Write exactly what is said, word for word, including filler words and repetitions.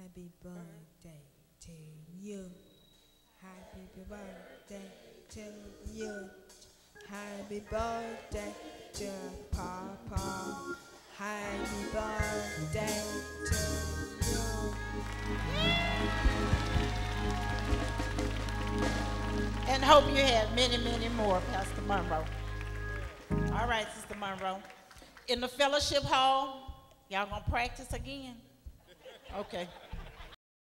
Happy birthday to you. Happy birthday to you. Happy birthday to Papa. Happy birthday to you. And hope you have many, many more, Pastor Monroe. All right, Sister Monroe. In the fellowship hall, y'all gonna practice again? Okay.